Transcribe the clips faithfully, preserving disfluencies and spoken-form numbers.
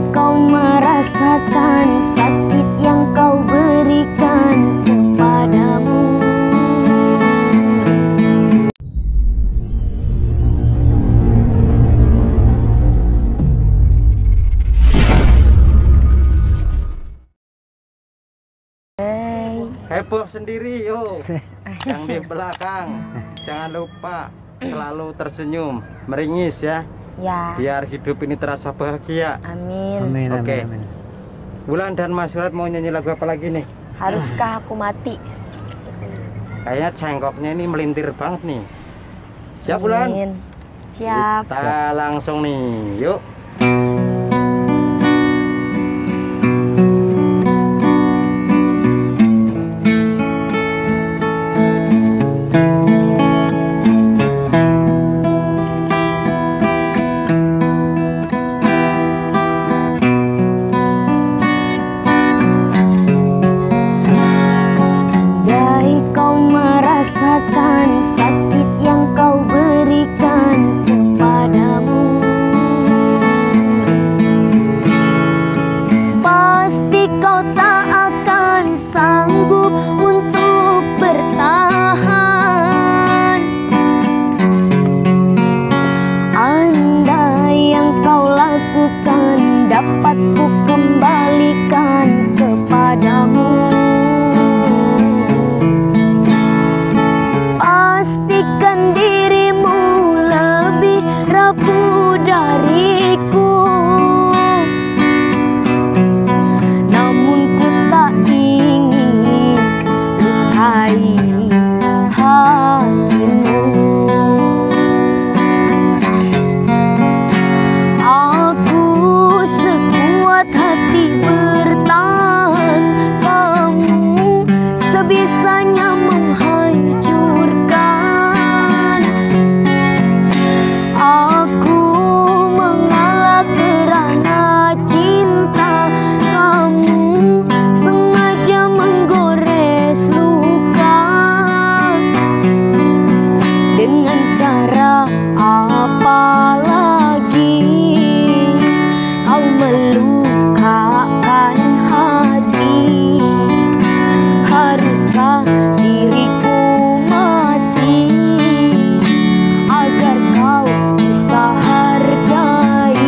kau merasakan sakit yang kau berikan kepadamu. Heboh sendiri yo. Yang di belakang jangan lupa selalu tersenyum, meringis ya. Ya. Biar hidup ini terasa bahagia. Amin. Amin, Oke. amin, amin. Wulan dan Mas Surat mau nyanyi lagu apa lagi nih? Haruskah aku mati? Kayaknya cengkoknya ini melintir banget nih. Siap Wulan? Amin. Siap. Kita langsung nih, yuk. Sakit yang kau berikan kepadamu, pasti kau tak akan sanggup untuk bertahan. Andai yang kau lakukan dapat ku kembalikan kepadamu, pastikan dirimu lebih rapuh dariku. Namun ku tak ingin lukai hatimu. Aku sekuat hati bertahan, kamu sebisanya menghancurkan. Aku mengalah kerana cinta, kamu sengaja menggores luka. Dengan cara apa lagi kau melukakan hati? Haruskah diriku mati agar kau bisa hargai?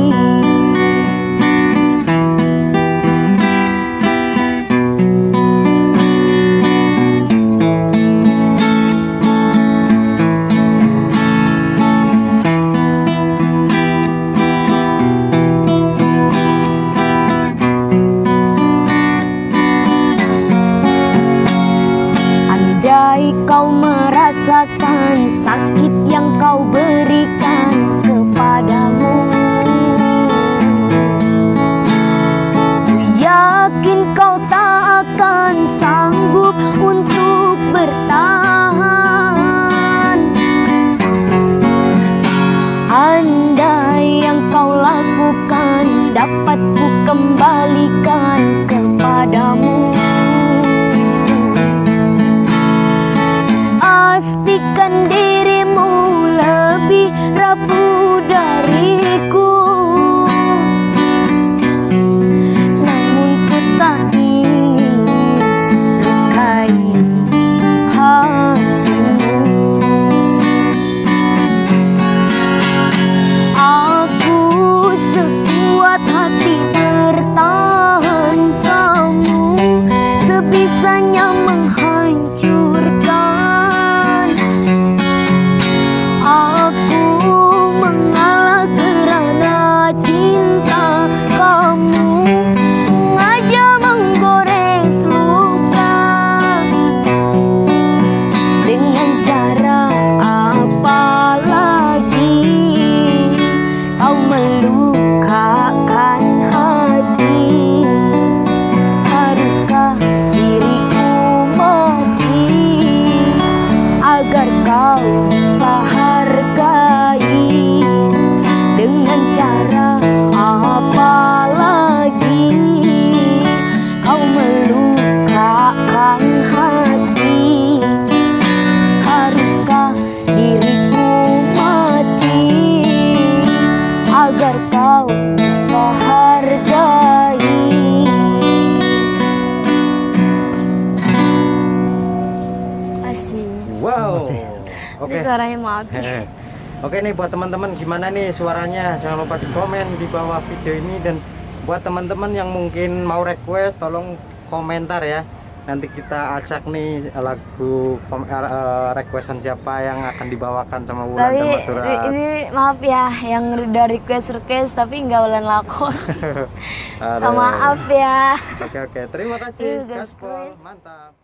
Andai kau merasakan sakit yang kau berikan kepadamu, ku yakin kau tak akan sanggup untuk bertahan. Andai yang kau lakukan dapat ku kembalikan kepadamu, pastikan dirimu lebih rapuh dariku. Namun ku tak ingin lukai hatimu. Aku sekuat hati kau bisa hargai. Asik. Wow. Ini suaranya maaf. Oke nih buat teman-teman, gimana nih suaranya? Jangan lupa di komen di bawah video ini, dan buat teman-teman yang mungkin mau request tolong komentar ya. Nanti kita acak nih lagu uh, requestan siapa yang akan dibawakan sama Wulan Tapi dan Mas Surat. ini maaf ya yang udah request request tapi nggak Wulan lakon. Maaf ya. Oke oke, terima kasih Iya, Gaspol, mantap.